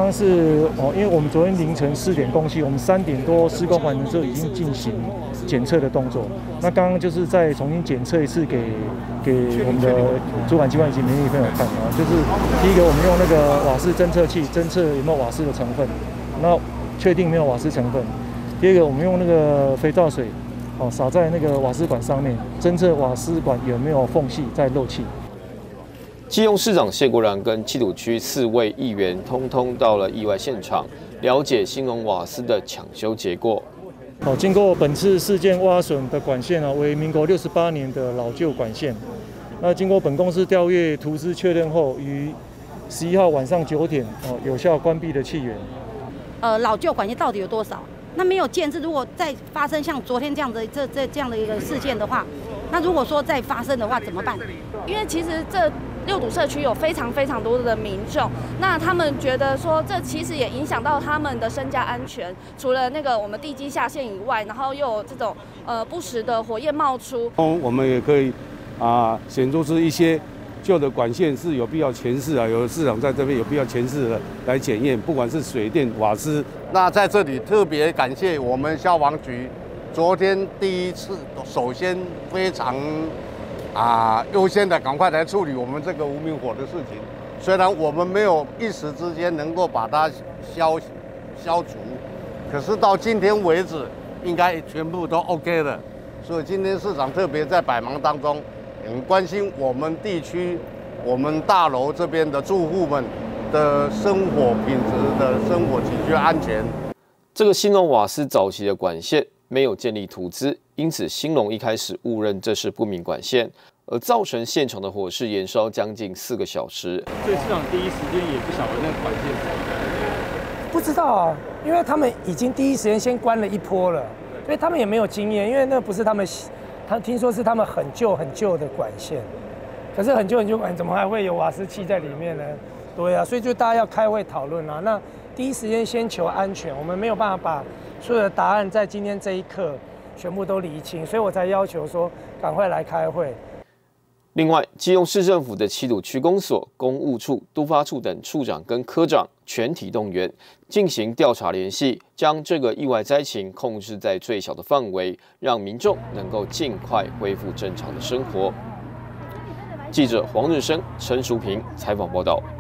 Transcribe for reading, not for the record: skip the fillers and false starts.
刚是因为我们昨天凌晨4点供气，我们3点多施工完成之后已经进行检测的动作。那刚刚就是再重新检测一次给我们的主管机关以及民意朋友看啊，就是第一个我们用那个瓦斯侦测器侦测有没有瓦斯的成分，那确定没有瓦斯成分。第二个我们用那个肥皂水洒在那个瓦斯管上面，侦测瓦斯管有没有缝隙在漏气。 基隆市长谢国良跟七堵区4位议员通通到了意外现场，了解兴隆瓦斯的抢修结果。 经过本次事件挖损的管线为民国68年的老旧管线。那经过本公司调阅图资确认后，于11号晚上9点有效关闭了气源。 老旧管线到底有多少？那没有建制，如果再发生像昨天这样的这样的一个事件的话，那如果说再发生的话怎么办？ 因为其实这6堵社区有非常多的民众，那他们觉得说这其实也影响到他们的身家安全。除了那个我们地基下陷以外，然后又有这种不时的火焰冒出。 我们也可以显出是一些旧的管线是有必要前示有的市场在这边有必要前示的来检验，不管是水电、瓦斯。 那在这里特别感谢我们消防局，昨天第一次首先非常优先的赶快来处理我们这个无名火的事情。虽然我们没有一时之间能够把它消除，可是到今天为止，应该全部都 OK 了。所以今天市长特别在百忙当中，很关心我们地区、我们大楼这边的住户们的生活品质的生活起居安全。 这个兴隆瓦斯早期的管线没有建立图资，因此兴隆一开始误认这是不明管线，而造成现场的火势延烧将近4个小时。 所以市长第一时间也不晓得那个管线是怎么的。 不知道啊，因为他们已经第一时间先关了一波了，所以他们也没有经验，因为那不是他听说是他们很旧的管线，可是很旧管怎么还会有瓦斯气在里面呢？对啊，所以就大家要开会讨论啊。那第一时间先求安全，我们没有办法把所有的答案在今天这一刻全部都厘清，所以我才要求说赶快来开会。 另外，基隆市政府的7堵区公所、公务处、都发处等处长跟科长全体动员，进行调查联系，将这个意外灾情控制在最小的范围，让民众能够尽快恢复正常的生活。记者黄日升、陈淑平采访报道。